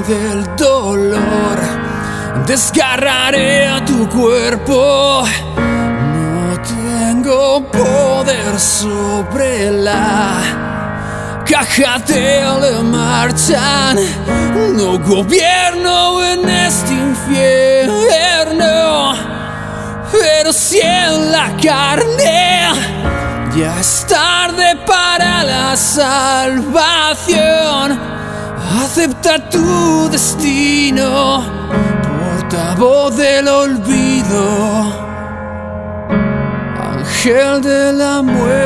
del dolor, desgarraré a tu cuerpo. No tengo poder sobre la caja de marchan. No gobierno en este infierno, pero si en la carne ya es tarde para la salvación. Acepta tu destino, portavoz del olvido, ángel de la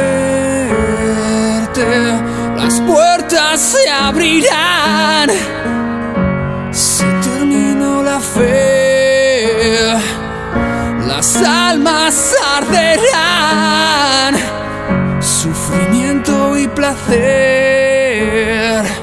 muerte. Las puertas se abrirán, se terminó la fe, las almas arderán, sufrimiento y placer.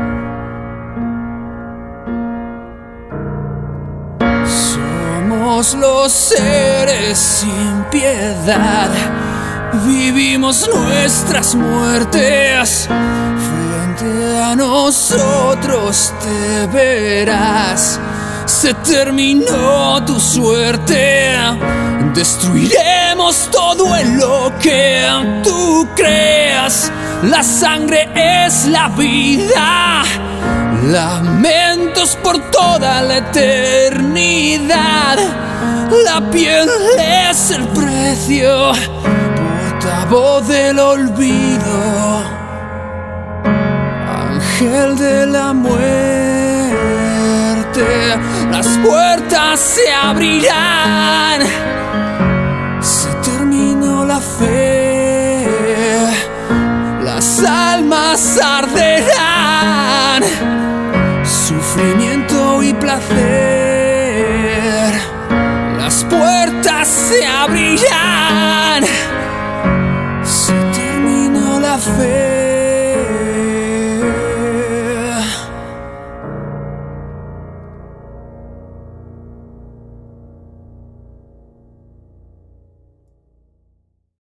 Somos los seres sin piedad, vivimos nuestras muertes. Frente a nosotros te verás, se terminó tu suerte. Destruiremos todo en lo que tú creas. La sangre es la vida, lamentos por toda la eternidad. La piel es el precio, portavoz del olvido, ángel de la muerte. Las puertas se abrirán, se terminó la fe, las almas arderán, sufrimiento y placer. Las puertas se abrirán, se terminó la fe.